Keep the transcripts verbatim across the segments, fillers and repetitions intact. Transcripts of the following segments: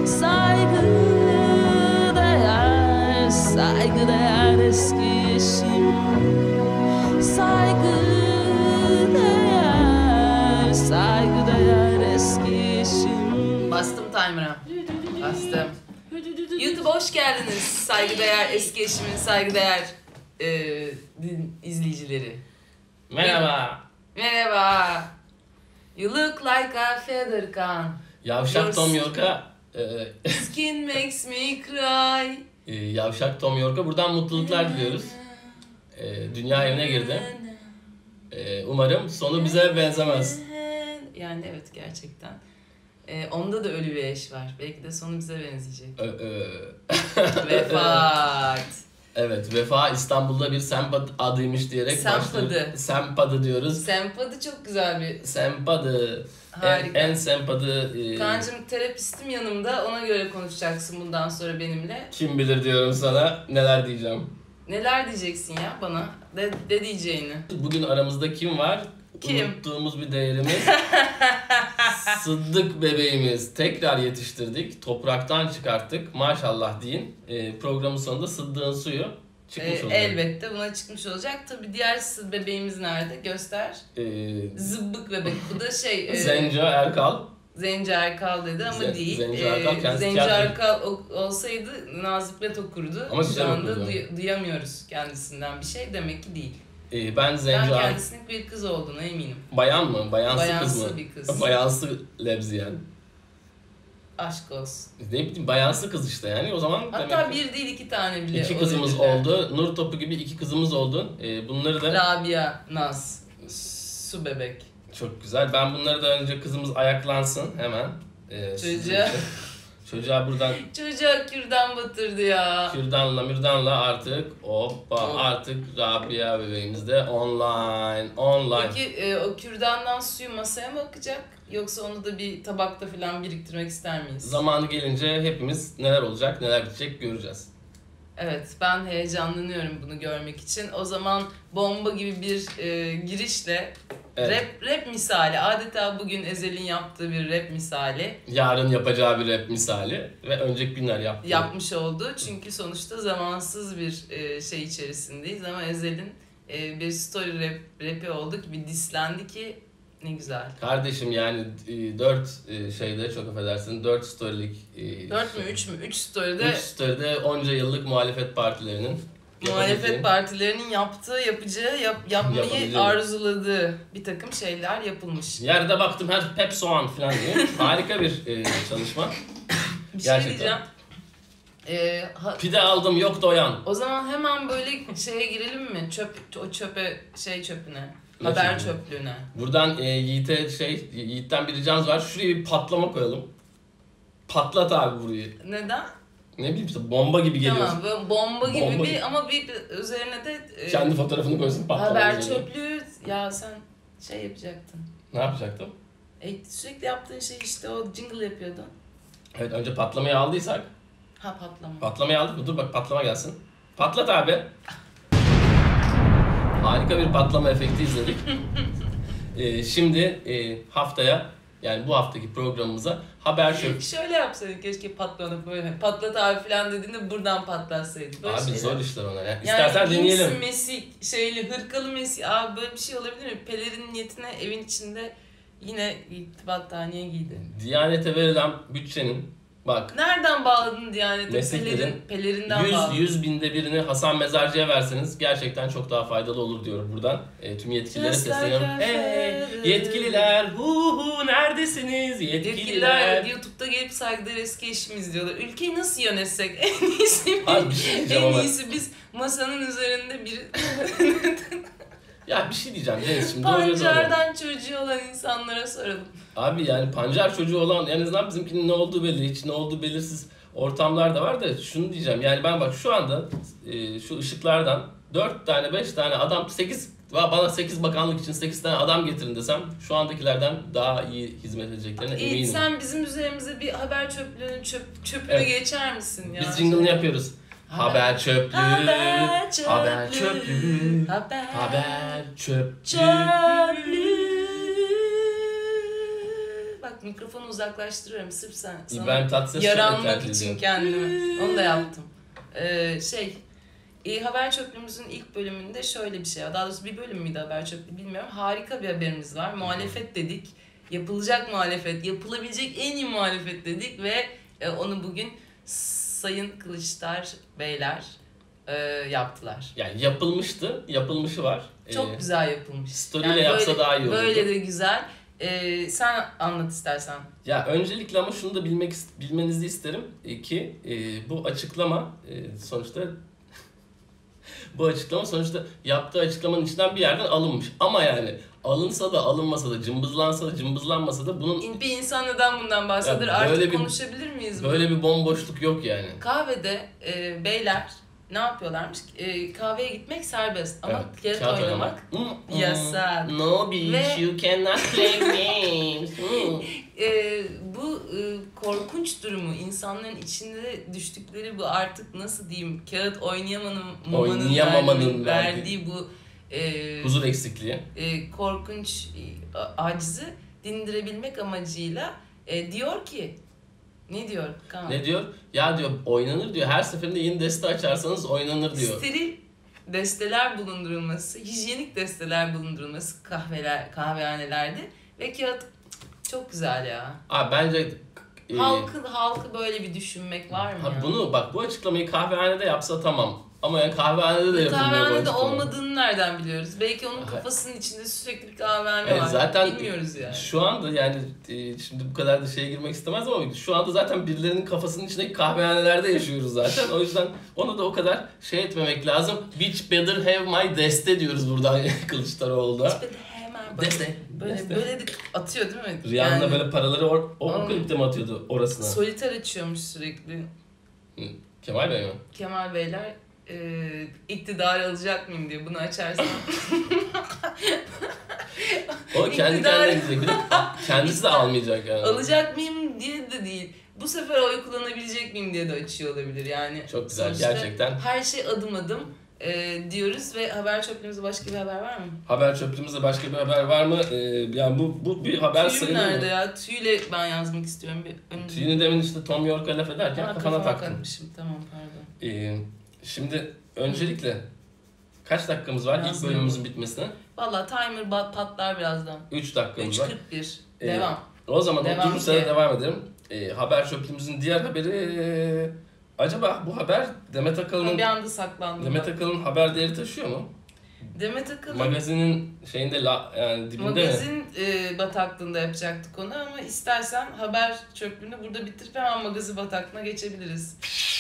Saygıdeğer, saygıdeğer eski eşim. Saygıdeğer, saygıdeğer eski eşim. Bastım timer'a. Bastım. YouTube'a hoş geldiniz. Saygıdeğer eski eşimin saygıdeğer e, din izleyicileri. Merhaba. Merhaba. You look like a feather can. Yavşak Tom York'a e, Skin makes me cry. e, Yavşak Tom York'a buradan mutluluklar diliyoruz. E, dünya evine girdi. E, umarım sonu bize benzemez. Yani evet gerçekten. E, onda da ölü bir eş var. Belki de sonu bize benzeyecek. Ö, ö. Vefat. Evet, Vefa İstanbul'da bir sempat adıymış diyerek Sempadı. başlıyor. Sempadı diyoruz. Sempadı çok güzel bir... Sempadı. En, Harika. en sempadı. E, Kaan'cığım terapistim yanımda. Ona göre konuşacaksın bundan sonra benimle. kim bilir diyorum sana neler diyeceğim. Neler diyeceksin ya bana? De, de diyeceğini. Bugün aramızda kim var? Kim? Unuttuğumuz bir değerimiz. Sıddık bebeğimiz. Tekrar yetiştirdik. Topraktan çıkarttık. Maşallah deyin. E, programın sonunda Sıddık'ın suyu çıkmış Ee, olacak. elbette buna çıkmış olacak. Tabii diğer sız bebeğimiz nerede? Göster. E, Zıbbık bebek. Bu da şey... e, Zenco Erkal. Zenci Erkal dedi ama Zen- değil. Zenci Ee, Erkal kendisi Zenci tiyatro- Erkal o- olsaydı Nazım Hikmet okurdu. Ama Şu güzel anda okurdu. duy- duyamıyoruz kendisinden bir şey. Demek ki değil. E, ben Ben Zenco Erkal. kendisinin bir kız olduğuna eminim. Bayan mı? Bayansı kız Bayansı mı? bir kız. Bayansı lebziyen. Aşk olsun. Ne bileyim bayansı kız işte yani o zaman Hatta demek ki bir değil iki tane bile iki kızımız olabilirler. oldu. Nur topu gibi iki kızımız oldu. E, bunları da Rabia, Naz, su bebek. çok güzel. Ben bunları da önce kızımız ayaklansın hemen. E, Çocuğa. Çocuğa buradan Çocuğa kürdan batırdı ya. kürdanla mürdanla artık hoppa Tamam. artık Rabia bebeğimiz de online online. Peki e, o kürdandan suyu masaya mı akacak? Yoksa onu da bir tabakta falan biriktirmek ister miyiz? Zamanı gelince hepimiz neler olacak neler bitecek göreceğiz. Evet, ben heyecanlanıyorum bunu görmek için. O zaman bomba gibi bir e, girişle Evet. rap rap misali, adeta bugün Ezel'in yaptığı bir rap misali Yarın yapacağı bir rap misali ve önceki günler yaptığı. yapmış oldu. Çünkü sonuçta zamansız bir e, şey içerisindeyiz ama Ezel'in e, bir story rap rapi oldu ki bir dislendi ki ne güzel. Kardeşim yani e, dört e, şeyde çok affedersin dört storylik e, Dört mü şey- üç mü? Üç story'de üç storyde onca yıllık muhalefet partilerinin muhalefet yapabildiği- partilerinin yaptığı, yapacağı, yap, yapmayı Yapabileceği. arzuladığı bir takım şeyler yapılmış. Yerde baktım her hep soğan falan diye. Harika bir e, çalışma. Bir şey Gerçekten. diyeceğim. Ee, ha- Pide aldım yok doyan. o zaman hemen böyle şeye girelim mi? Çöp, o çöpe, şey çöpüne. Ne Haber çöpü? çöplüğüne. Buradan e, Yiğit'e şey, Yiğit'ten bir ricamız var. Şuraya bir patlama koyalım. Patlat abi burayı. Neden? Ne bileyim işte bomba gibi geliyor. Tamam, böyle bomba gibi Bomba bir gibi. ama bir üzerine de e, Kendi fotoğrafını koysun patlama. haber üzerine. çöplüğü. Ya sen şey yapacaktın. Ne yapacaktım? E, sürekli yaptığın şey işte o jingle yapıyordun. Evet önce patlamayı aldıysak. Ha patlama. Patlamayı aldık mı? Dur bak patlama gelsin. Patlat abi. Harika bir patlama efekti izledik. Ee, şimdi e, haftaya yani bu haftaki programımıza haber çöp. Şöyle yapsaydın keşke patladı böyle. Patlat abi falan dediğinde buradan patlatsaydı. Böyle Abi şeyler. zor işler ona ya. Yani İstersen deneyelim. giysi, Mesih, şeyli, hırkalı Mesih. Abi böyle bir şey olabilir mi? Pelerin niyetine evin içinde yine battaniye giydi. Diyanete verilen bütçenin bak Nereden bağladın Diyanet'e? Mesleklerin Pelerin, pelerinden yüz, bağladın. yüz binde birini Hasan Mezarcı'ya verseniz gerçekten çok daha faydalı olur diyorum buradan. E, tüm yetkililere Just like sesleniyorum. a Hey feather. yetkililer hu hu neredesiniz yetkililer. Yetkililer YouTube'da gelip saygıdeğer eski eşimiz diyorlar. Ülkeyi nasıl yönetsek? En iyisi, Abi bir şey diyeceğim en ama- iyisi biz masanın üzerinde bir Ya bir şey diyeceğim Deniz şimdi doğruya doğru. pancardan çocuğu olan insanlara soralım. Abi yani pancar çocuğu olan en azından bizimkinin ne olduğu belli, hiç ne olduğu belirsiz ortamlar da var da şunu diyeceğim. Yani ben bak şu anda e, şu ışıklardan dört tane beş tane adam sekiz bana sekiz bakanlık için sekiz tane adam getirin desem şu andakilerden daha iyi hizmet edeceklerine İyi, eminim. sen bizim üzerimize bir haber çöplüğünün çöp, çöpüne Evet. geçer misin ya? Biz jingle'ını yapıyoruz. Haber çöplüğü, Haber çöplüğü, haber çöplüğü, haber, haber çöplüğü. çöplüğü. Bak bak mikrofonu uzaklaştırıyorum sırf sen. Sana İbrahim Tatlıses yaranmak tercih için ediyor. kendimi. Onu da yaptım. Ee, şey, e, Haber Çöplüğümüzün ilk bölümünde şöyle bir şey var. Daha doğrusu bir bölüm müydü Haber Çöplüğü bilmiyorum. Harika bir haberimiz var. Muhalefet dedik. Yapılacak muhalefet, yapılabilecek en iyi muhalefet dedik ve e, onu bugün Sayın Kılıçdaroğlu beyler e, yaptılar. Yani yapılmıştı, yapılmışı var. Çok Ee, güzel yapılmış. story'le yapsa böyle, daha iyi olurdu. Böyle de güzel. Ee, sen anlat istersen. Ya öncelikle ama şunu da bilmek bilmenizi isterim e, ki e, bu açıklama e, sonuçta bu açıklama sonuçta yaptığı açıklamanın içinden bir yerden alınmış. Ama yani alınsa da alınmasa da cımbızlansa da cımbızlanmasa da bunun Bir insan neden bundan bahseder? Ya Artık böyle bir- konuşabilir miyiz? böyle bir bomboşluk yok yani. Kahvede e, beyler ne yapıyorlarmış? E, kahveye gitmek serbest ama Evet, kağıt oynamak Mm, yasak. No bitch, Ve- you cannot play games. Mm. e, bu e, korkunç durumu, insanların içinde düştükleri bu artık nasıl diyeyim kağıt oynayamamanın Oynayamamanın verdiği, verdiği- verdiği bu e, Huzur eksikliği. e, korkunç e, acizi dindirebilmek amacıyla e, diyor ki ne diyor Kaan? Ne diyor? Ya diyor oynanır diyor. Her seferinde yeni deste açarsanız oynanır diyor. Steril desteler bulundurulması, hijyenik desteler bulundurulması kahveler, kahvehanelerde ve kağıt çok güzel ya. Abi bence e, Halkı halkı böyle bir düşünmek var mı ha, ya? bunu bak bu açıklamayı kahvehanede yapsa tamam. Ama yani kahvehanede de yapılmıyor bu Kahvehanede açıklama. olmadığını nereden biliyoruz? Belki onun Ha. kafasının içinde sürekli bir kahvehane Evet, var. zaten Bilmiyoruz yani. Şu anda yani e, şimdi bu kadar da şeye girmek istemez ama şu anda zaten birilerinin kafasının içindeki kahvehanelerde yaşıyoruz zaten. O yüzden onu da o kadar şey etmemek lazım. Bitch better have my deste diyoruz buradan Kılıçdaroğlu'na. Böyle hemen böyle, Deste. böyle, Deste. böyle de atıyor değil mi? Rihanna Yani böyle paraları or, o Oğlum. klipte mi atıyordu orasına? soliter açıyormuş sürekli. Hı, Kemal Bey mi? Kemal Beyler e, iktidar alacak mıyım diye bunu açarsam. O kendi İktidar- kendine gidecek. Bir de kendisi de almayacak yani. alacak mıyım diye de değil. Bu sefer oy kullanabilecek miyim diye de açıyor olabilir yani. Çok güzel Sonuçta gerçekten. Her şey adım adım e, diyoruz ve haber çöplüğümüzde başka bir haber var mı? Haber çöplüğümüzde başka bir haber var mı? Ee, yani bu bu bir haber Tüyüm sayılır nerede mı? ya? Tüyle ben yazmak istiyorum. Bir önce. Tüyünü demin işte Tom York'a laf ederken Ha, kafana taktın. takmışım. Tamam pardon. Ee, şimdi öncelikle kaç dakikamız var ilk Yazmıyor. bölümümüzün bitmesine? Valla timer bat- patlar birazdan. üç dakikamız üç var. kırk bir. Ee, Devam. O zaman Devam oturur sıra ki. devam edelim. Ee, haber çöplüğümüzün diğer haberi... ee, acaba bu haber Demet Akalın'ın Bir anda saklandım. Demet Akalın haber değeri taşıyor mu? Demet Akalın Magazinin şeyinde la, yani dibinde mi? magazin e, bataklığında yapacaktık onu ama istersen haber çöplüğünü burada bitirip hemen magazin bataklığına geçebiliriz.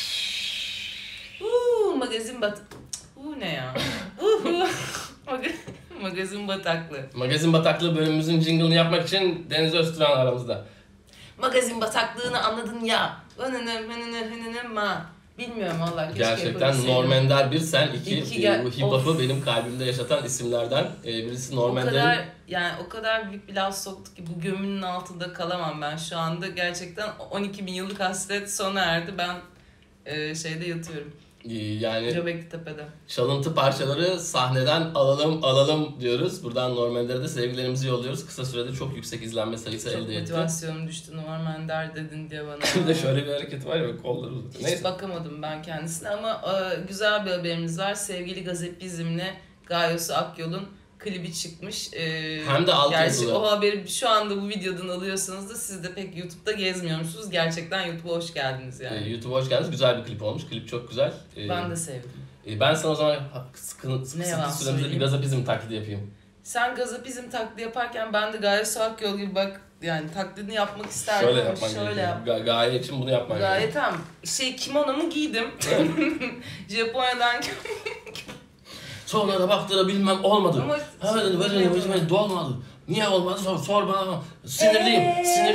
Uuu magazin bat... Uuu ne ya? Uhu. Maga- magazin bataklığı. Magazin Bataklığı bölümümüzün jingle'ını yapmak için Deniz Öztürk'ün aramızda. Magazin bataklığını anladın ya. Önüne önüne önüne ma. Bilmiyorum valla keşke Gerçekten yapabilseydim. Normender bir sen iki, İki e, gel- bu hip hop'u Of. benim kalbimde yaşatan isimlerden e, birisi O Normander'in. kadar yani o kadar büyük bir laf soktu ki bu gömünün altında kalamam ben şu anda gerçekten on iki bin yıllık hasret sona erdi ben e, şeyde yatıyorum e, yani Göbekli Tepe'de. çalıntı parçaları sahneden alalım alalım diyoruz. Buradan Normander'e de sevgilerimizi yolluyoruz. Kısa sürede çok yüksek izlenme sayısı Çok elde etti. motivasyonum düştü Normander dedin diye bana. Bir de şöyle bir hareket var ya kolları uzatıyor. Hiç Neyse. bakamadım ben kendisine ama e, güzel bir haberimiz var. Sevgili Gazepizm'le Gayosu Akyol'un klibi çıkmış. E, Hem de alt Gerçi yazılı. o haberi şu anda bu videodan alıyorsanız da siz de pek YouTube'da gezmiyormuşsunuz. Gerçekten YouTube'a hoş geldiniz yani. E, YouTube'a hoş geldiniz. Güzel bir klip olmuş. Klip çok güzel. E, Ben de sevdim. e, ben sana o zaman ha- sıkı, sıkı, Ne sıkı yalan süremizde bir söyleyeyim. gazapizm taklidi yapayım. Sen gazapizm taklidi yaparken ben de gayet Akyol gibi bak yani taklidini yapmak isterdim. Şöyle ama yapman Şöyle gerekiyor. yap. Ga- gaye için bunu yapman gerekiyor. Gayet tam. Şey kimonomu giydim. Japonya'dan Sonra da baktı da bilmem olmadı. Ama- Ha dedi böyle dedi böyle dedi olmadı. Niye olmadı sor, sor bana. Sinirliyim. Sinir.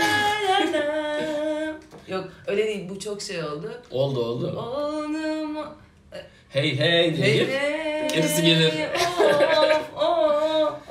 Yok öyle değil bu çok şey oldu. Oldu oldu. Onu Hey hey diye gir. gerisi gelir. Of, of,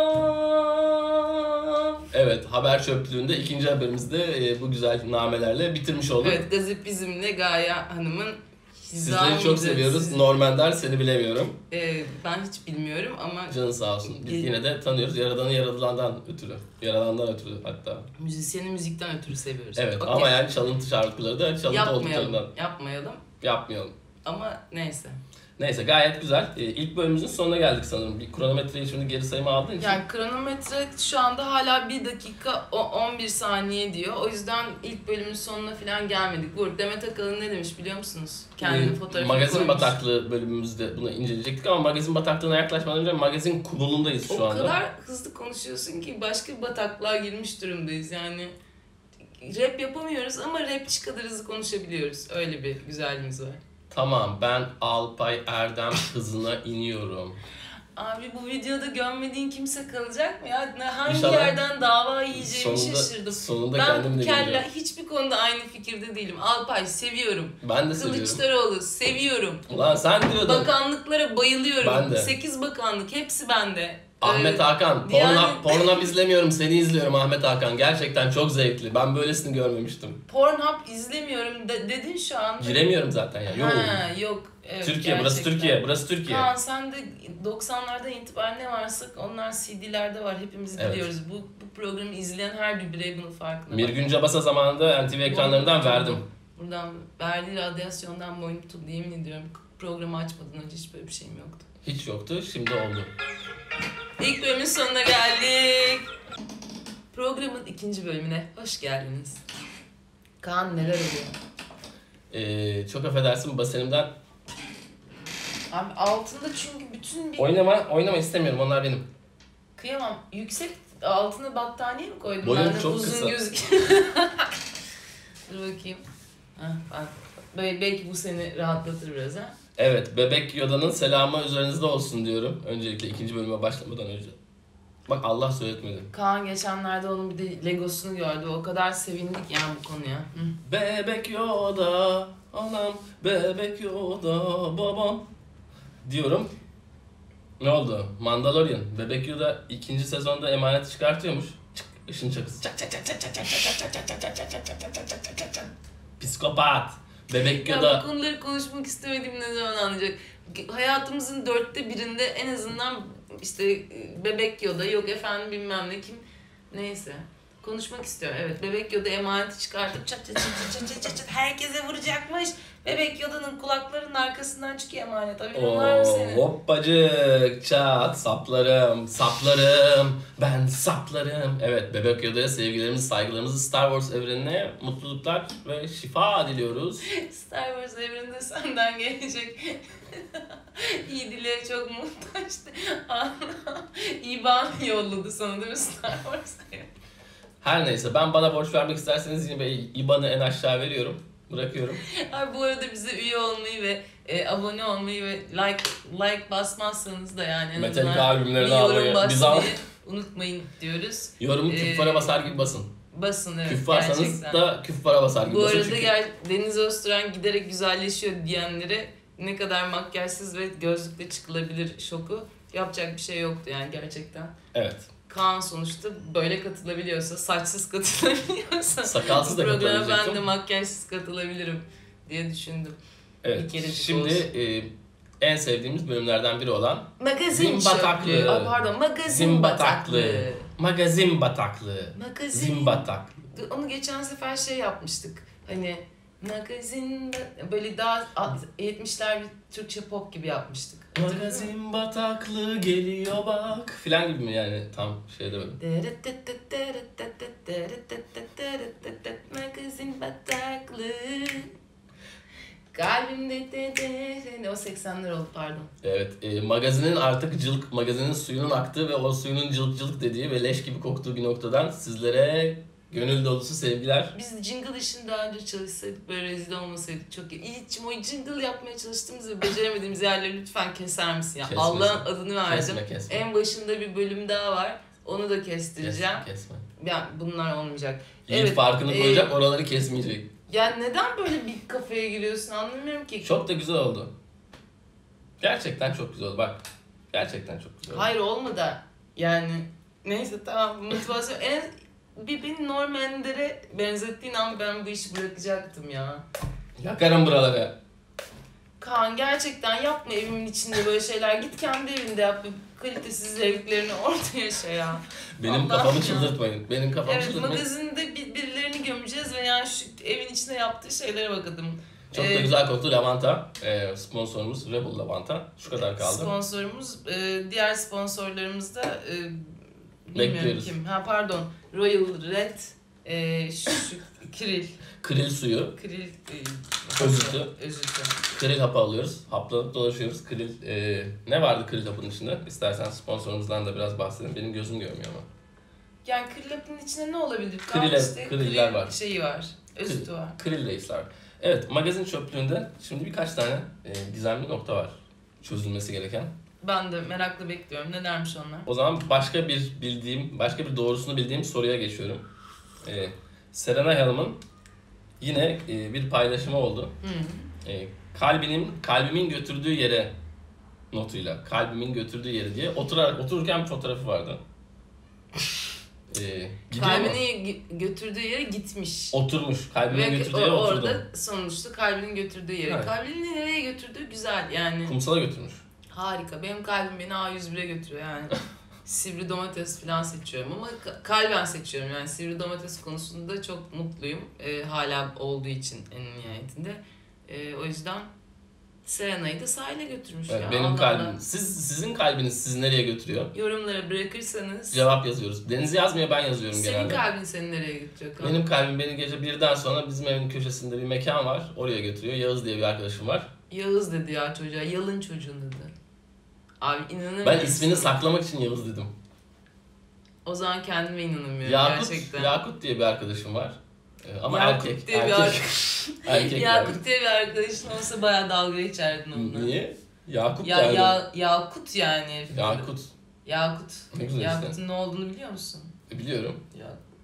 of. Evet haber çöplüğünde ikinci haberimizi de e, bu güzel namelerle bitirmiş olduk. Evet gazip bizimle Gaye Hanım'ın Hiza Sizleri çok mıydı? seviyoruz. Siz- Normender seni bilemiyorum. Ee, ben hiç bilmiyorum ama Canın sağ olsun. Biz Ge- yine de tanıyoruz. Yaradanı yaradılandan ötürü. Yaradandan ötürü hatta. müzisyeni müzikten ötürü seviyoruz. Evet Okey. ama yani çalıntı şarkıları da çalıntı yapmayalım, olduklarından yapmayalım yapmayalım. ama neyse. Neyse gayet güzel. Ee, ilk bölümümüzün sonuna geldik sanırım. Bir kronometreyi şimdi geri sayıma aldığın için. Yani kronometre şu anda hala bir dakika o- on bir saniye diyor. O yüzden ilk bölümün sonuna falan gelmedik. Bu arada Demet Akalın ne demiş biliyor musunuz? Kendinin Ee, fotoğrafını Magazin koymuş. bataklığı bölümümüzde bunu inceleyecektik ama magazin bataklığına yaklaşmadan önce magazin kumulundayız şu O anda. kadar hızlı konuşuyorsun ki başka bir bataklığa girmiş durumdayız. Yani rap yapamıyoruz ama rapçi kadar hızlı konuşabiliyoruz. Öyle bir güzelliğimiz var. Tamam, ben Alpay Erdem hızına iniyorum. Abi bu videoda görmediğin kimse kalacak mı ya? Ne- Hangi İnşallah. yerden dava yiyeceğimi Sonunda, şaşırdım. sonunda Ben kendim bu de kelle bilmiyorum. hiçbir konuda aynı fikirde değilim. Alpay seviyorum. Ben de seviyorum. Kılıçdaroğlu seviyorum. Ulan sen diyordun. Bakanlıklara bayılıyorum. Ben de. sekiz bakanlık hepsi bende. Ahmet Ee, Hakan, Diyanet- porno, porno izlemiyorum, seni izliyorum Ahmet Hakan. Gerçekten çok zevkli. Ben böylesini görmemiştim. Pornhub izlemiyorum de, dedin şu an. Giremiyorum zaten ya. Yok. Ha, yok. Evet, Türkiye, burası gerçekten. Türkiye, burası Türkiye. Kaan sen de doksanlardan itibaren ne varsa onlar C D'lerde var. Hepimiz Evet. biliyoruz. Bu, bu programı izleyen her bir birey bunun farkında. Mirgün Cabasa zamanında N T V ekranlarından verdim. Buradan verdiği radyasyondan boyun tutuldu yemin ediyorum. Programı açmadan önce hiç böyle bir şeyim yoktu. Hiç yoktu, şimdi oldu. İlk bölümün sonuna geldik. Programın ikinci bölümüne hoş geldiniz. Kaan neler oluyor? Ee, çok affedersin basenimden. Abi altında çünkü bütün bir... Oynama, oynama istemiyorum, onlar benim. Kıyamam. Yüksek altına battaniye mi koydun? Boyum Ben de çok uzun kısa. gözük. Dur bakayım. Heh, bak. Böyle belki bu seni rahatlatır biraz ha. Evet, Bebek Yoda'nın selamı üzerinizde olsun diyorum. Öncelikle ikinci bölüme başlamadan önce. Bak Allah söyletmedi. Kaan geçenlerde onun bir de Legosunu gördü. O kadar sevindik yani bu konuya. Hı. Bebek Yoda, anam, Bebek Yoda, babam diyorum. Ne oldu? Mandalorian. Bebek Yoda ikinci sezonda emaneti çıkartıyormuş. Çık, ışın çakısı. Çak çak çak çak çak çak çak çak çak çak çak çak çak çak çak çak çak çak çak. Psikopat. Bebek Ya Yoda. bu konuları konuşmak istemediğim ne zaman anlayacak? Hayatımızın dörtte birinde en azından işte Bebek Yoda yok efendim bilmem ne kim neyse. Konuşmak istiyorum. Evet Bebek Yoda emaneti çıkartıp çat çat çat çat çat çat çat herkese vuracakmış. Bebek Yoda'nın kulaklarının arkasından çıkıyor emanet. Haberin var mı Oo, senin? hoppacık, çat, saplarım, saplarım, ben saplarım. Evet, Bebek Yoda'ya sevgilerimizi, saygılarımızı, Star Wars evrenine mutluluklar ve şifa diliyoruz. Star Wars evreninde senden gelecek iyi dile çok muhtaçtı. İban yolladı sana değil mi Star Wars? Her neyse, ben bana borç vermek isterseniz yine ben İ B A N'ı en aşağı veriyorum, bırakıyorum. Abi bu arada bize üye olmayı ve e, abone olmayı ve like like basmazsanız da yani en Metallica azından albümlerini bir yorum almayı, biz al. basmayı unutmayın diyoruz. Yorumu Ee, küffara basar gibi basın. Basın evet Küffarsanız gerçekten. da küffara basar gibi Bu basın arada çünkü. ger- Deniz Öztürk giderek güzelleşiyor diyenlere ne kadar makyajsız ve gözlükle çıkılabilir şoku yapacak bir şey yoktu yani gerçekten. Evet. Kaan sonuçta böyle katılabiliyorsa, saçsız katılabiliyorsa Sakalsız bu da programa ben de katılabilecektim. makyajsız katılabilirim diye düşündüm. Evet. Bir kerecik Şimdi olsun. e, en sevdiğimiz bölümlerden biri olan Magazin Zim bataklığı. çöplüğü. Aa, pardon, magazin Zim bataklığı. bataklığı. Magazin bataklığı. Magazin. Zim batak. Onu geçen sefer şey yapmıştık. Hani magazin bat- böyle daha yetmişler bir Türkçe pop gibi yapmıştık. Magazin bataklığı geliyor bak. Filan gibi mi yani tam şeyde böyle. Magazin bataklığı. Kalbimde de de de o seksenler oldu pardon. Evet, e, magazinin artık cılk, magazinin suyunun aktığı ve o suyunun cılk cılk dediği ve leş gibi koktuğu bir noktadan sizlere gönül dolusu sevgiler. Biz jingle işini daha önce çalışsaydık böyle rezil olmasaydık çok iyi. İyiçim o jingle yapmaya çalıştığımız ve beceremediğimiz yerleri lütfen keser misin ya? Kesmesin. Allah'ın adını verdim. Kesme kesme. En başında bir bölüm daha var. Onu da kestireceğim. Kesme, kesme. Yani bunlar olmayacak. Yiğit Evet, farkını e, koyacak, oraları kesmeyecek. Ya neden böyle bir kafaya giriyorsun anlamıyorum ki. Çok da güzel oldu. Gerçekten çok güzel oldu bak. Gerçekten çok güzel oldu. Hayır olmadı. Yani neyse tamam motivasyon. En bir beni Norm Ender'e benzettiğin an ben bu işi bırakacaktım ya. Yakarım buraları. Kaan gerçekten yapma evimin içinde böyle şeyler. Git kendi evinde yap. Kalitesiz zevklerini orada yaşa ya. Benim Allah kafamı ya. çıldırtmayın. Benim kafamı Evet, çıldırtmayın. magazinde bir- birilerini gömeceğiz ve yani şu evin içinde yaptığı şeylere bakalım. Çok da Ee, güzel koktu lavanta. Ee, sponsorumuz Rebel Lavanta. Şu kadar kaldı. Sponsorumuz, e, diğer sponsorlarımız da e, bilmiyorum Bekliyoruz. kim. Ha pardon, Royal Red, e, şu, şu Kiril, Kril suyu, Kiril e, Özütü. Özütü. kril hapı alıyoruz. Haplanıp dolaşıyoruz. Kril, e, ne vardı kril hapının içinde? İstersen sponsorumuzdan da biraz bahsedelim. Benim gözüm görmüyor ama. Yani Krillap'ın içinde ne olabilir? Kril- Kaan işte, kriller kril var. şeyi var, özütü var. Kril reisler. Evet, magazin çöplüğünde şimdi birkaç tane e, gizemli nokta var. Çözülmesi gereken. Ben de merakla bekliyorum. Nelermiş onlar? O zaman başka bir bildiğim, başka bir doğrusunu bildiğim soruya geçiyorum. E, Serenay Hanım'ın yine e, bir paylaşımı oldu. Hı. E, kalbinin, kalbimin götürdüğü yere notuyla, kalbimin götürdüğü yere diye oturarak, otururken bir fotoğrafı vardı. E, gidiyor mu? Kalbini gö- götürdüğü yere gitmiş. Oturmuş, kalbimin Ve götürdüğü o- yere oturdu. orada sonuçta kalbinin götürdüğü yere. Evet. Kalbini nereye götürdüğü güzel yani. Kumsala götürmüş. Harika. Benim kalbim beni A yüz bire götürüyor yani. Sivri domates falan seçiyorum ama ka- kalben seçiyorum yani sivri domates konusunda çok mutluyum. Ee, hala olduğu için en nihayetinde. Ee, o yüzden Serena'yı da sahile götürmüş Evet, ya. benim Allah kalbim. Allah. Siz, sizin kalbiniz sizi nereye götürüyor? Yorumlara bırakırsanız Cevap yazıyoruz. Deniz yazmıyor, ben yazıyorum senin genelde. kalbin seni nereye götürüyor? Kaan? Benim kalbim beni gece birden sonra bizim evin köşesinde bir mekan var. Oraya götürüyor. Yağız diye bir arkadaşım var. Yağız dedi ya çocuğa. Yalın çocuğun dedi. Abi inanamıyorum. Ben ismini saklamak için Yağız dedim. O zaman kendime inanamıyorum Yakut, gerçekten. Yakut diye bir arkadaşım var. Ee, Ama Yakut erkek. diye bir erkek. erkek Yakut yani. diye bir arkadaşın olsa bayağı dalga geçerdin onunla. Niye? Yakut Ya, yani. ya, Yakut yani. herif. Yakut. Yakut. Ne güzel Yakut'un işte. ne olduğunu biliyor musun? E, Biliyorum. Ya.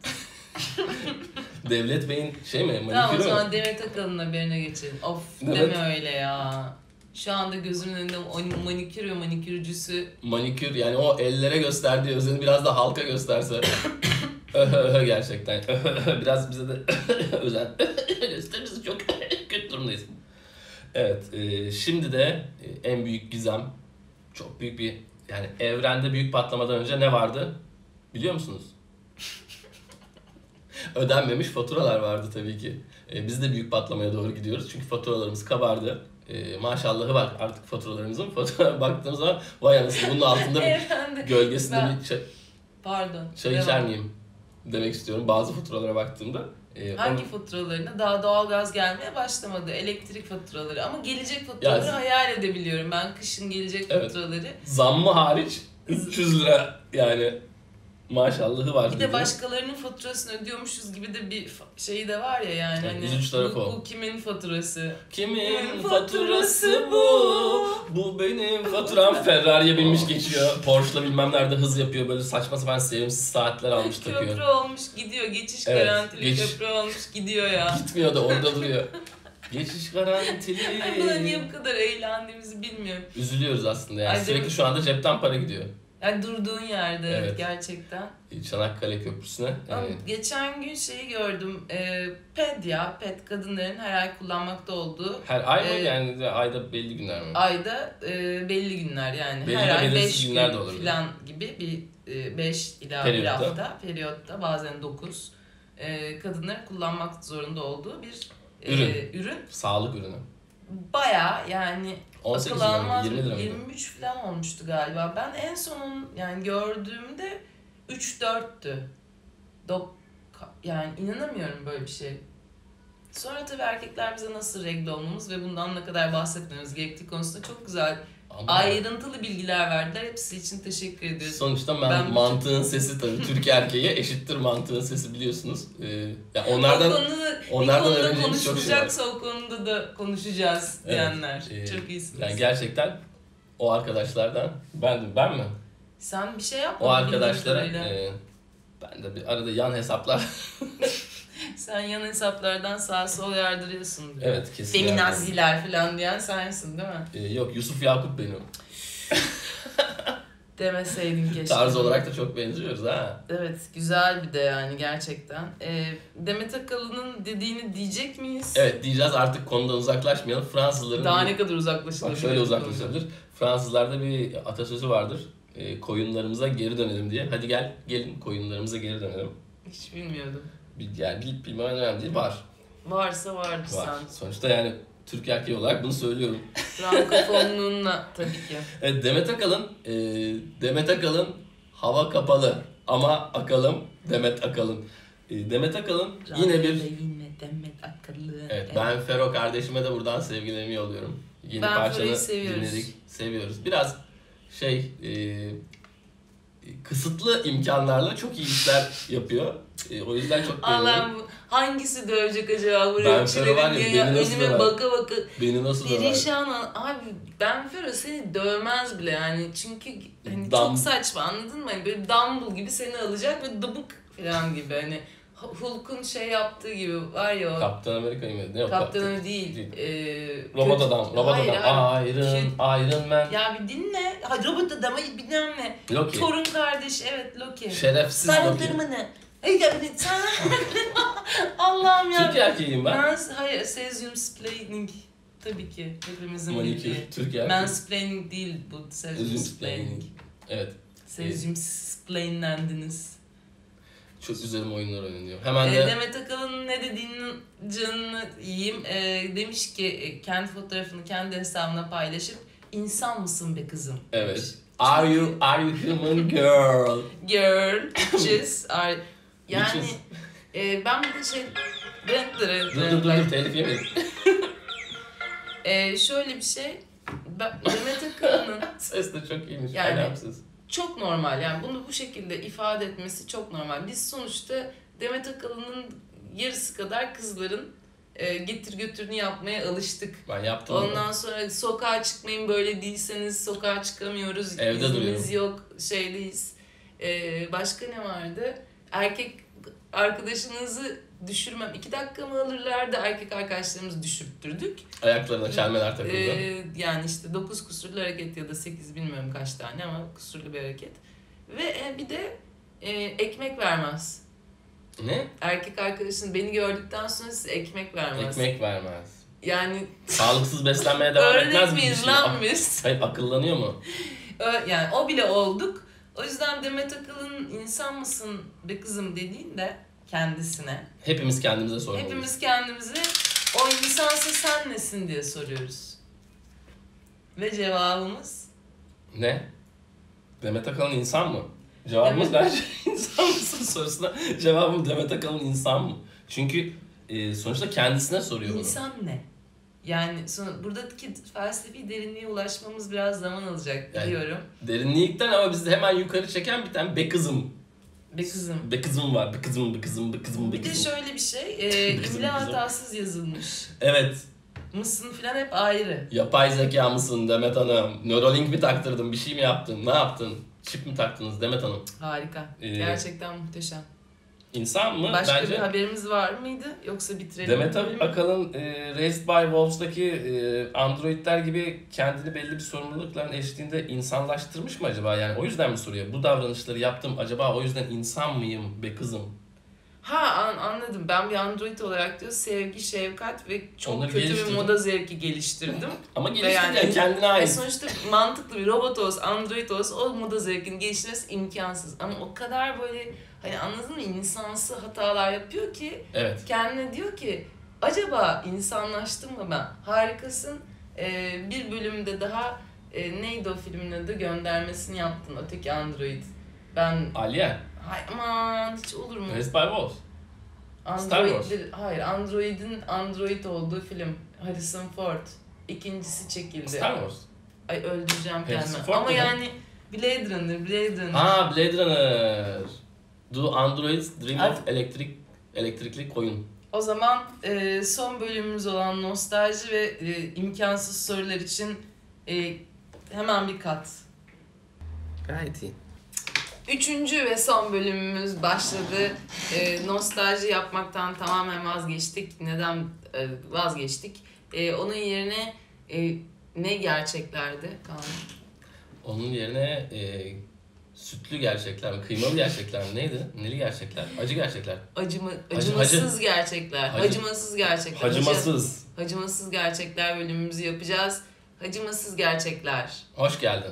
Devlet Bey'in şey mi? Tamam o Manikürü mü? zaman Demet Akalın'ın haberine geçelim. Of Evet. deme öyle ya. Şu anda gözümün önünde o manikür ve manikürcüsü. Manikür yani o ellere gösterdiği özeni biraz da halka gösterse. Öhö öhö gerçekten. Biraz bize de özen gösteririz. Çok kötü durumdayız. Evet, e, şimdi de e, en büyük gizem, çok büyük bir, yani evrende büyük patlamadan önce ne vardı? Biliyor musunuz? Ödenmemiş faturalar vardı tabii ki. E, biz de büyük patlamaya doğru gidiyoruz çünkü faturalarımız kabardı. E, maşallahı var artık faturalarımızın. Fatura baktığımız zaman vay anasını bunun altında bir Evrende. gölgesinde Ben- bir çay, Pardon. çay devam. içer miyim demek istiyorum bazı faturalara baktığımda. E, Hangi onu- faturalarına? Daha doğalgaz gelmeye başlamadı. Elektrik faturaları. Ama gelecek faturaları Ya- hayal edebiliyorum. Ben kışın gelecek Evet. faturaları. Zammı hariç üç yüz lira yani maşallahı var. Bir de bizim. başkalarının faturasını ödüyormuşuz gibi de bir fa- şeyi de var ya yani. Evet, Hani üzücü tarafı bu, o. bu kimin faturası? Kimin faturası bu? Bu benim faturam. Ferrari'ye binmiş geçiyor. Porsche'la bilmem nerede hız yapıyor. Böyle saçma sapan sevimsiz saatler almış Köprü takıyor. olmuş gidiyor. Geçiş Evet, garantili geçiş- köprü olmuş gidiyor ya. Gitmiyor da orada duruyor. Geçiş garantili. Ay buna niye bu kadar eğlendiğimizi bilmiyorum. Üzülüyoruz aslında yani. Ay, Sürekli değil mi? şu anda cepten para gidiyor. Yani durduğun yerde evet. Evet. gerçekten. Çanakkale Köprüsü'ne. Ama Ee, geçen gün şeyi gördüm. E, ped ya. Ped kadınların her ay kullanmakta olduğu. her ay mı Ee, yani ayda belli günler mi? Ayda e, belli günler yani Belli her de ay belirsiz beş günler de gün olabilir. falan gibi bir beş ila bir Periyotta. hafta periyotta bazen dokuz e, kadınların kullanmak zorunda olduğu bir e, Ürün. ürün. Sağlık ürünü. Bayağı yani on sekiz akıl lira mı? almaz yirmi lira mıydı? yirmi üç falan olmuştu galiba. Ben en sonun yani gördüğümde üç dörttü. Dok yani inanamıyorum böyle bir şey. Sonra tabii erkekler bize nasıl regle olmamız ve bundan ne kadar bahsetmemiz gerektiği konusunda çok güzel Ama ayrıntılı bilgiler verdiler. Hepsi için teşekkür ediyoruz. sonuçta ben, Ben- mantığın sesi tabii Türk erkeği eşittir mantığın sesi biliyorsunuz. Ee, ya o onlardan konuda, onlardan bir konuda öğreneceğimiz çok şey var. konuşulacaksa o konuda da konuşacağız Evet, diyenler. e, çok iyisiniz. yani gerçekten o arkadaşlardan ben ben mi? Sen bir şey yapmadın O bildiğim arkadaşlara kadarıyla. e, ben de bir arada yan hesaplar. Sen yan hesaplardan sağa sola yardırıyorsun. Evet kesin. yani. Feminaziler falan diyen sensin değil mi? E, yok Yusuf Yakup benim. Demeseydin keşke. Tarz olarak da çok benziyoruz ha. Evet, güzel bir de yani gerçekten. Ee, Demet Akalın'ın dediğini diyecek miyiz? Evet diyeceğiz, artık konudan uzaklaşmayalım. Fransızların... Daha bir... ne kadar uzaklaşılır? Bak şöyle uzaklaşabilir. Fransızlarda bir atasözü vardır. E, koyunlarımıza geri dönelim diye. Hadi gel, gelin koyunlarımıza geri dönelim. Hiç bilmiyordum. Bil, yani bilip bilmem önemli değil, var. Varsa vardır Var. sen. Sonuçta yani Türk erkeği olarak bunu söylüyorum. Frankofonluğunla tabii ki. Evet, Demet Akalın, e, Demet Akalın hava kapalı ama akalım Demet Akalın. E, Demet Akalın yine bir... Yine Demet Akalın. Evet, ben Fero kardeşime de buradan sevgilerimi yolluyorum. Yeni Ben parçanı Fero'yu seviyoruz. dinledik, seviyoruz. Biraz şey, e, kısıtlı imkanlarla çok iyi işler yapıyor. E, o yüzden çok beğeniyorum. Allah'ım hangisi dövecek acaba bu Ben Fero var ya, rapçilerin beni ya? nasıl Önüme döver? baka baka. Beni nasıl döver? Perişan ol- abi Ben Fero seni dövmez bile yani çünkü hani Dam- çok saçma, anladın mı? Hani böyle Dumble gibi seni alacak ve dıbık falan gibi hani Hulk'un şey yaptığı gibi var ya o. Kaptan Amerika'yı mı? Ne o? Kaptanı değil. Değil. Ee, Robot kötü- adam, robot Hayır, adam. hayır. Iron, Kötü- Iron Man. Ya bir dinle. Ha, robot adamı bilmem ne. Loki. Thor'un kardeşi, evet Loki. Şerefsiz Loki. Sarıldırma ne? Ey ya bir sen. Allah'ım ya. Türk erkeğiyim ben. Mans, hayır, mansplaining. Tabii ki hepimizin Manikür, bildiği. Türk erkeği. Mansplaining değil bu, mansplaining. Evet. Mansplainlendiniz. Çok güzel oyunlar oynanıyor. Hemen E, de Demet Akalın'ın ne dediğinin canını yiyeyim. E, demiş ki e, kendi fotoğrafını kendi hesabına paylaşıp insan mısın be kızım? evet. Demiş. Are you are you human girl? Girl, bitches are... Yani Bitches. e, ben bir de şey... Dur dur dur dur dur telif yemeyin. e, şöyle bir şey... Ben, Demet Akalın'ın Ses de çok iyiymiş. Yani- Alamsız. çok normal, yani bunu bu şekilde ifade etmesi çok normal. Biz sonuçta Demet Akalın'ın yarısı kadar kızların e, getir götürünü yapmaya alıştık. Ben yaptım. Ondan sonra sokağa çıkmayın, böyle değilseniz sokağa çıkamıyoruz. Evde iznimiz duruyorum. yok, şeydeyiz. Ee, başka ne vardı? Erkek arkadaşınızı düşürmem. İki dakika mı alırlardı, erkek arkadaşlarımızı düşürttürdük. Ayaklarına çelmeler takıldı. Ee, yani işte dokuz kusurlu hareket ya da sekiz, bilmiyorum kaç tane ama kusurlu bir hareket. Ve e, bir de e, ekmek vermez. Ne? Erkek arkadaşın beni gördükten sonra size ekmek vermez. Ekmek vermez. Yani Sağlıksız beslenmeye devam etmez örnek mi? miyiz lan biz? Hayır, akıllanıyor mu? Ö- Yani o bile olduk. O yüzden Demet Akalın insan mısın be kızım dediğinde kendisine, Hepimiz kendimize sormalıyız. hepimiz kendimize o insansa sen nesin diye soruyoruz. Ve cevabımız Ne? Demet Akalın insan mı? Cevabımız Demet- bence insan mısın sorusuna cevabım Demet Akalın insan mı? Çünkü e, sonuçta kendisine soruyor bunu. insan ne? Yani sonra buradaki felsefi derinliğe ulaşmamız biraz zaman alacak Yani- biliyorum. Derinlikten ama bizi hemen yukarı çeken bir tane be kızım. Be kızım. Be kızım var. Be kızım, be kızım, be kızım, be Bir de kızım. şöyle bir şey, e, Kızım, imla kızım. hatasız yazılmış. Evet. Mısın falan hep ayrı. Yapay zeka mısın Demet Hanım? Neuralink mi taktırdın? Bir şey mi yaptın? Ne yaptın? Çip mi taktınız Demet Hanım? Harika. Ee, Gerçekten muhteşem. İnsan mı? Başka Bence bir haberimiz var mıydı? Yoksa bitirelim Demet mi? Akalın e, Raised by Wolves'daki e, androidler gibi kendini belli bir sorumlulukların eşliğinde insanlaştırmış mı acaba? Yani o yüzden mi soruyor? Bu davranışları yaptım, acaba o yüzden insan mıyım be kızım? Ha an, anladım. Ben bir android olarak diyor sevgi, şefkat ve çok Onları kötü bir geliştirdim. moda zevki geliştirdim. Ama Ve geliştir yani, yani- kendine Ve ait. sonuçta mantıklı bir robot olsa, android olsa o moda zevkini geliştirmesi imkansız. Ama o kadar böyle hani anladın mı, insansı hatalar yapıyor ki Evet. kendine diyor ki acaba insanlaştım mı ben? Harikasın. Ee, bir bölümde daha e, neydi o filmin adı? Göndermesini yaptın öteki android. Ben Alien. hay aman hiç olur mu? Raised by Wolves. Star Wars. Android, hayır, Android'in Android olduğu film. Harrison Ford. İkincisi çekildi. Star Wars. Ay öldüreceğim Harrison kendimi. Ford Ama mu? yani Blade Runner, Blade Runner. Ha, Blade Runner. Do androids dream Ay. of elektrik elektrikli koyun. O zaman e, son bölümümüz olan nostalji ve e, imkansız sorular için e, hemen bir kat. Gayet iyi. Üçüncü ve son bölümümüz başladı. E, nostalji yapmaktan tamamen vazgeçtik. Neden e, vazgeçtik? E, onun yerine e, ne gerçeklerdi Kaan? Onun yerine e, sütlü gerçekler mi? Kıymalı gerçekler mi? Neydi? Neli gerçekler? Acı gerçekler. Acıma, Acı- acımasız acı. gerçekler. Acı- Acımasız gerçekler. Hacımasız. Acı- Acımasız gerçekler bölümümüzü yapacağız. Acımasız gerçekler. Hoş geldin.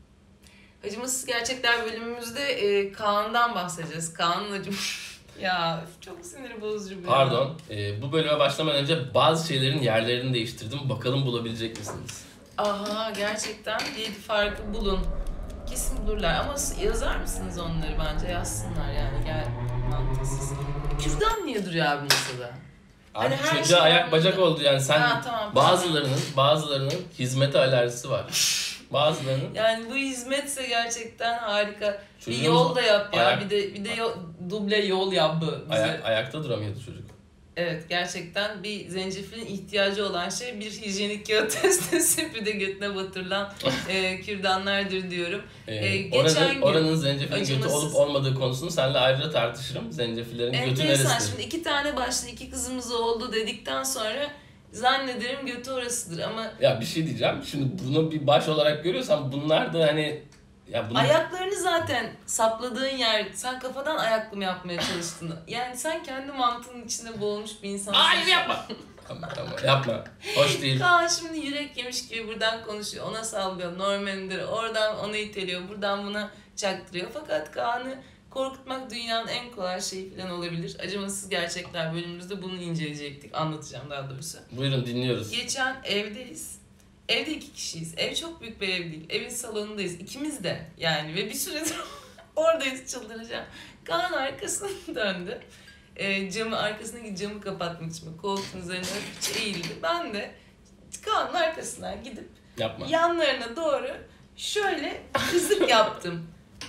Acımasız gerçekler bölümümüzde e, Kaan'dan bahsedeceğiz. Kaan'ın acım... ya çok sinir bozucu bir Pardon. E, bu bölüme başlamadan önce bazı şeylerin yerlerini değiştirdim. Bakalım bulabilecek misiniz? Aha gerçekten yedi farkı bulun. Kesin bulurlar ama yazar mısınız onları bence yazsınlar yani gel mantıksız. Kürdan niye duruyor abi masada? Abi Hani her çocuğa şey ayak anladım. bacak oldu yani sen Ha, tamam, bazılarının bazılarının hizmete alerjisi var. Bazılarının Yani bu hizmetse gerçekten harika. Bir Çocuğumuz yol da yap ya. ayak- bir de bir de yol, duble yol yap bize. ayak, ayakta duramıyordu çocuk. Evet gerçekten bir zencefilin ihtiyacı olan şey bir hijyenik kağıt testesi bir de götüne batırılan e, kürdanlardır diyorum. Ee, Ee, geçen oranın, gün oranın zencefilin götü acımasız- olup olmadığı konusunu seninle ayrıca tartışırım. Zencefillerin götü Enteresan. neresi? Şimdi iki tane başlı iki kızımız oldu dedikten sonra zannederim götü orasıdır ama Ya bir şey diyeceğim. Şimdi bunu bir baş olarak görüyorsan bunlar da hani ya bunu ayaklarını zaten sapladığın yer sen kafadan ayaklı mı yapmaya çalıştın? Yani sen kendi mantığının içinde boğulmuş bir insansın. Hayır yapma. Tamam tamam yapma. Hoş değil. Kaan şimdi yürek yemiş gibi buradan konuşuyor. Ona sallıyor. Norman'dır. Oradan onu iteliyor. Buradan buna çaktırıyor. Fakat Kaan'ı korkutmak dünyanın en kolay şeyi falan olabilir. Acımasız gerçekler bölümümüzde bunu inceleyecektik. Anlatacağım daha doğrusu. Buyurun dinliyoruz. Geçen evdeyiz. Evde iki kişiyiz. Ev çok büyük bir ev değil. Evin salonundayız. İkimiz de yani ve bir süredir oradayız çıldıracağım. Kaan arkasını döndü. E, camı arkasındaki camı kapatmak için koltuğun üzerine hafifçe eğildi. Ben de Kaan'ın arkasından gidip Yapma. yanlarına doğru şöyle kızık yaptım.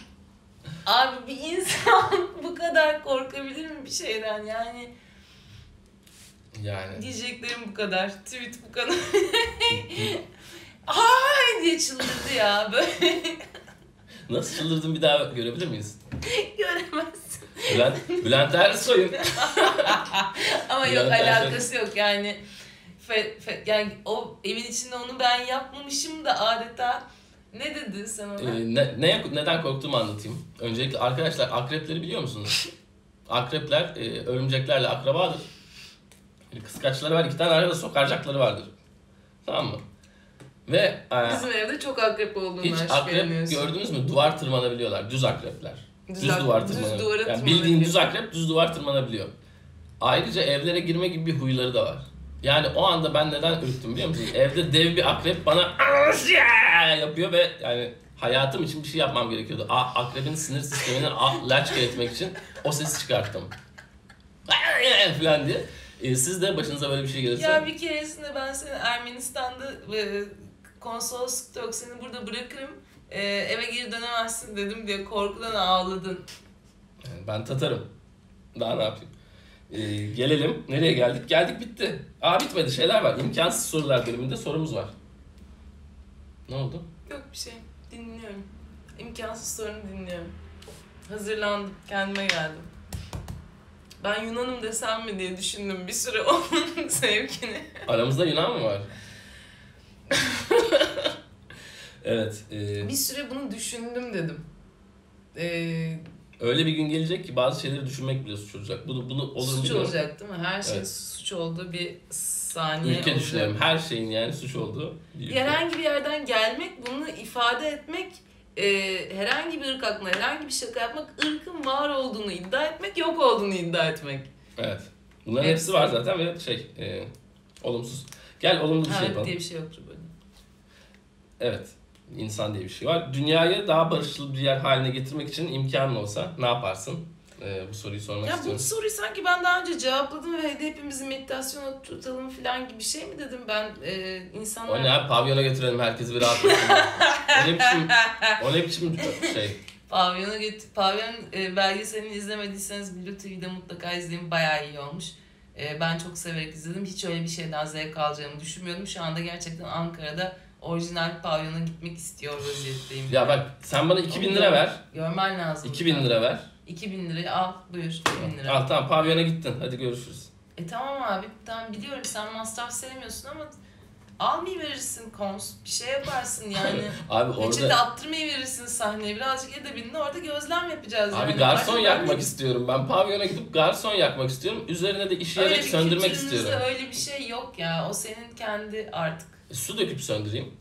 Abi bir insan bu kadar korkabilir mi bir şeyden yani? Yani. Diyeceklerim bu kadar. Tweet bu kadar. Ay diye çıldırdı ya böyle. Nasıl çıldırdın bir daha görebilir miyiz? Göremezsin. Bülent, Bülent Ersoy'un. Ama yok Bülent Ersoy- alakası yok yani. Fe, fe, yani o evin içinde onu ben yapmamışım da adeta ne dedi sen ona? Ee, ne, ne, neden korktuğumu anlatayım. Öncelikle arkadaşlar akrepleri biliyor musunuz? Akrepler e, örümceklerle akrabadır. Yani kıskaçları var, iki tane arada sokarcakları vardır. Tamam mı? Ve e, Bizim evde çok akrep olduğundan hiç akrep şüpheleniyorsun. gördünüz mü? Duvar tırmanabiliyorlar. Düz akrepler. Düz, Düz ak- duvar düz tırmanabiliyor. duvara Yani tırmanabiliyor. bildiğin düz akrep düz duvar tırmanabiliyor. Ayrıca evlere girme gibi bir huyları da var. Yani o anda ben neden ürktüm biliyor musunuz? Evde dev bir akrep bana yapıyor ve yani hayatım için bir şey yapmam gerekiyordu. A- akrebin sinir sistemini a- laçka etmek için o sesi çıkarttım. falan diye. Ee, siz de başınıza böyle bir şey gelirse... Ya bir keresinde ben seni Ermenistan'da e, konsoloslukta yok seni burada bırakırım e, eve geri dönemezsin dedim diye korkudan ağladın. Yani ben Tatarım. Daha ne yapayım? Ee, gelelim. Nereye geldik? Geldik bitti. Aa bitmedi. Şeyler var. İmkansız sorular bölümünde sorumuz var. Ne oldu? Yok bir şey dinliyorum. İmkansız sorunu dinliyorum. Hazırlandım kendime geldim. Ben Yunan'ım desem mi diye düşündüm bir süre onun zevkini. Aramızda Yunan mı var? Evet. E, Bir süre bunu düşündüm dedim. Ee, öyle bir gün gelecek ki bazı şeyleri düşünmek bile suç olacak. Bunu, bunu olur mu suç bilmiyorum. olacak değil mi? Her şey Evet. suç olduğu bir saniye Ülke olacak. düşünüyorum. Her şeyin yani suç olduğu bir ülke. Herhangi bir yerden gelmek, bunu ifade etmek, e, herhangi bir ırk hakkında herhangi bir şaka yapmak, ırkın var olduğunu iddia etmek, yok olduğunu iddia etmek. Evet. Bunların Evet. hepsi var zaten ve şey e, olumsuz. Gel olumlu bir şey Evet yapalım. diye bir şey yoktur böyle. Evet. İnsan diye bir şey var. Dünyayı daha barışçıl bir yer haline getirmek için imkanın olsa ne yaparsın? Ee, bu soruyu sormak Ya bu istiyorum. soruyu sanki ben daha önce cevapladım ve hadi hepimizi meditasyona tutalım falan gibi bir şey mi dedim ben e, insanlar... O ne abi? Pavyona götürelim herkesi bir rahatlasın. o ne biçim, o ne biçim şey? Pavyona git, Pavyon e, belgeselini izlemediyseniz Blue T V'de mutlaka izleyin. Bayağı iyi olmuş. E, ben çok severek izledim. Hiç öyle bir şeyden zevk alacağımı düşünmüyordum. Şu anda gerçekten Ankara'da orijinal pavyona gitmek istiyor vaziyetteyim. Ya bak sen bana iki bin lira ver. Görmen lazım. iki bin lira ver. iki bin lirayı al buyur. iki bin lira. Al tamam pavyona gittin. Hadi görüşürüz. E tamam abi tamam biliyorum sen masraf sevmiyorsun ama almayı verirsin kons, bir şey yaparsın yani. Abi orada... Peçete attırmayı verirsin sahneye, birazcık edebinle orada gözlem yapacağız Abi yani. garson Başka yakmak ben... istiyorum. Ben pavyona gidip garson yakmak istiyorum. Üzerine de işeyerek söndürmek istiyorum. Öyle bir şey yok ya. O senin kendi artık. E, su döküp söndüreyim.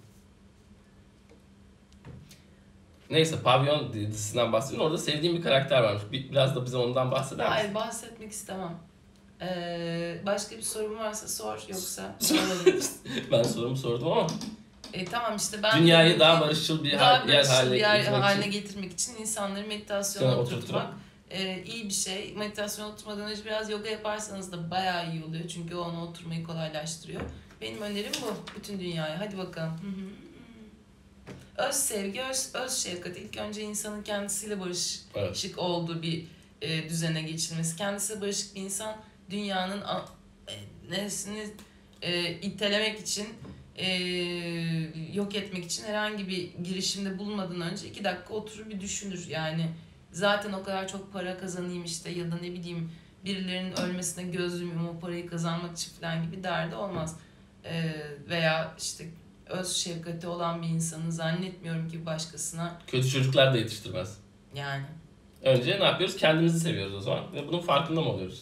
Neyse, Pavyon dizisinden bahsediyorum. Orada sevdiğim bir karakter varmış. Bir, biraz da bize ondan bahseder misin? Hayır, bahsetmek istemem. Ee, başka bir sorun varsa sor, yoksa sorabiliriz. Ben sorumu sordum ama. E, tamam işte ben... Dünyayı de, daha barışçıl bir daha yer barışçıl haline, bir yer getirmek haline için. getirmek için insanları meditasyona Sana oturtmak oturturum. e, iyi bir şey. Meditasyona oturmadan önce biraz yoga yaparsanız da bayağı iyi oluyor. Çünkü o onu oturmayı kolaylaştırıyor. Benim önerim bu bütün dünyaya. Hadi bakalım. Hı hı. Öz sevgi, öz, öz şefkat. İlk önce insanın kendisiyle barışık Evet. olduğu bir e, düzene geçilmesi. Kendisiyle barışık bir insan dünyanın a, e, neresini e, itelemek için, e, yok etmek için herhangi bir girişimde bulunmadan önce iki dakika oturur bir düşünür. Yani zaten o kadar çok para kazanayım işte ya da ne bileyim birilerinin ölmesine göz yumayım o parayı kazanmak için falan gibi derdi olmaz. E, veya işte öz şefkati olan bir insanı zannetmiyorum ki başkasına. Kötü çocuklar da yetiştirmez. Yani. Önce ne yapıyoruz? Kendimizi seviyoruz o zaman. Ve bunun farkında mı oluyoruz?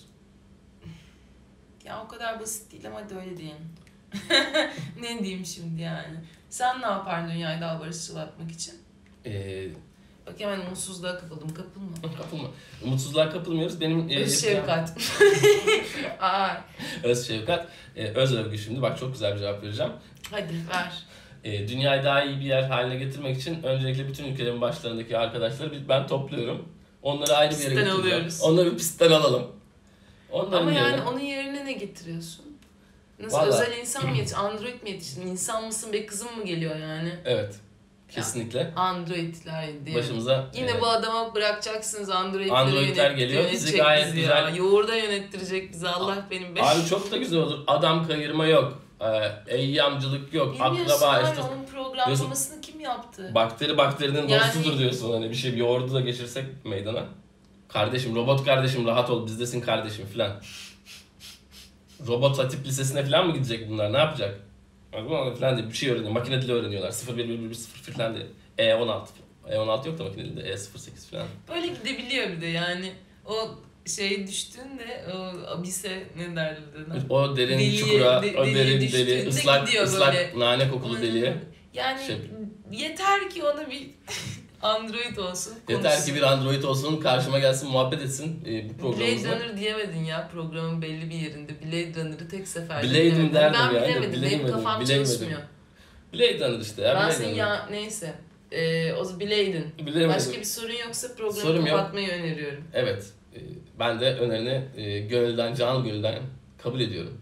Ya o kadar basit değil ama hadi öyle diyelim. Ne diyeyim şimdi yani. Sen ne yapardın dünyayı daha barışçıl atmak için? Ee, Bak hemen umutsuzluğa kapıldım. Kapılma. kapılma. Umutsuzluğa kapılmıyoruz. Benim e, Öz şefkat. Aa, öz şefkat. E, öz övgü şimdi. Bak çok güzel bir cevap vereceğim. hadi ver. E, dünyayı daha iyi bir yer haline getirmek için öncelikle bütün ülkelerin başlarındaki arkadaşları bir- ben topluyorum. Onları ayrı bir yere Pistten getireceğim. alıyoruz. Onları bir pistten alalım. Onların Ama yani yerine- onun yerine ne getiriyorsun? Nasıl Vallahi- özel insan mı yetiştin? Android mi yetiştin? İnsan mısın be kızım mı geliyor yani? Evet. Kesinlikle. Androidler diye. Başımıza Yine e, bu adama bırakacaksınız Android'leri Androidler geliyor, bizi yönetecek gayet bizi ya. güzel- Yoğurda yönettirecek bizi Allah benim be. Abi çok da güzel olur. Adam kayırma yok. E, eyyamcılık yok. Bilmiyorsun Akraba abi, işte. onun programlamasını kim yaptı? Bakteri bakterinin Yani- dostudur diyorsun. Hani bir şey bir yoğurdu da geçirsek meydana. Kardeşim, robot kardeşim rahat ol, bizdesin kardeşim filan. Robot hatip lisesine falan mı gidecek bunlar? Ne yapacak? Falan diye bir şey öğreniyor. Makine dili öğreniyorlar. sıfır bir bir bir sıfır falan diye. E on altı. E on altı yok da makine dilinde. E sıfır sekiz falan. Böyle gidebiliyor bir de yani. O şey düştüğünde o abise ne derler? O derin Deliye- çukura, de- o deliye derin düştüğünde deli, ıslak, gidiyor ıslak böyle. nane kokulu deliye. Yani Şey- yeter ki ona bir Android olsun. Yeter konuşsun. ki bir Android olsun, karşıma gelsin, muhabbet etsin e, bu Blade programımızda. Runner diyemedin ya programın belli bir yerinde. Blade Runner'ı tek seferde Blade'im bilemedin. derdim Ben yani, bilemedim. Benim bilemedim, kafam bilemedim. çalışmıyor. Blade Runner işte ya. Ben Blade senin Runner. ya neyse. Ee, o zaman Blade'in. Bilemedim. Başka bir sorun yoksa programı Sorum yok. kapatmayı öneriyorum. Evet. e, Ben de önerini e, gönülden, can gönülden kabul ediyorum.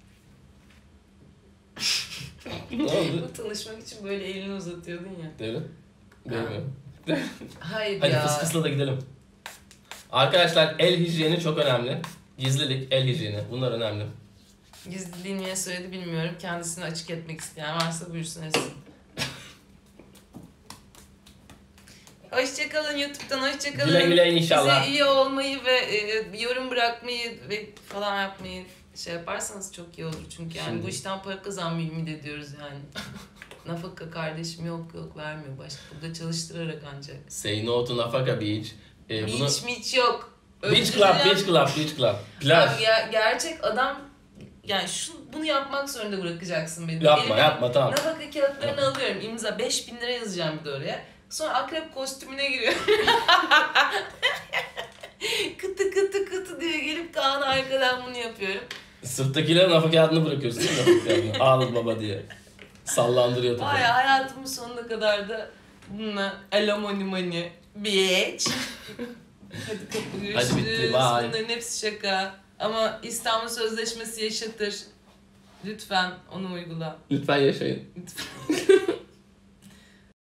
Ne oldu? Bu tanışmak için böyle elini uzatıyordun ya. Devrim? Devrim. Hayır Hadi ya. fıs fısla da gidelim. Arkadaşlar el hijyeni çok önemli. Gizlilik, el hijyeni bunlar önemli. Gizliliği niye söyledi bilmiyorum. Kendisini açık etmek isteyen varsa buyursun etsin. Hoşçakalın YouTube'dan, hoşçakalın. Güle güle inşallah. Bize iyi olmayı ve e, yorum bırakmayı ve falan yapmayı şey yaparsanız çok iyi olur. Çünkü yani Şimdi- bu işten para kazanmayı ümit ediyoruz yani. Nafaka kardeşim yok yok vermiyor. Başka burada çalıştırarak ancak. Say no to Nafaka Beach. E, bunu... Beach miç yok. Beach Club, Öldüreceğim. Beach Club, Beach Club. Plaj. Abi ya, gerçek adam yani şu, bunu yapmak zorunda bırakacaksın beni. Yapma, Elime yapma tamam. Nafaka kağıtlarını alıyorum. İmza beş bin lira yazacağım bir de oraya. Sonra akrep kostümüne giriyor. Kıtı kıtı kıtı diye gelip Kaan'a arkadan bunu yapıyorum. Sırttakilerin nafaka kağıdını bırakıyorsun değil mi? Nafaka kağıdını. Ağlı baba diye. Sallandırıyor tabii. Vay hayatımın sonuna kadar da bununla alamoni mani bitch. Hadi kapı görüşürüz. Hadi bitti, bye. Bunların hepsi şaka. Ama İstanbul Sözleşmesi yaşatır. Lütfen onu uygula. Lütfen yaşayın. Lütfen.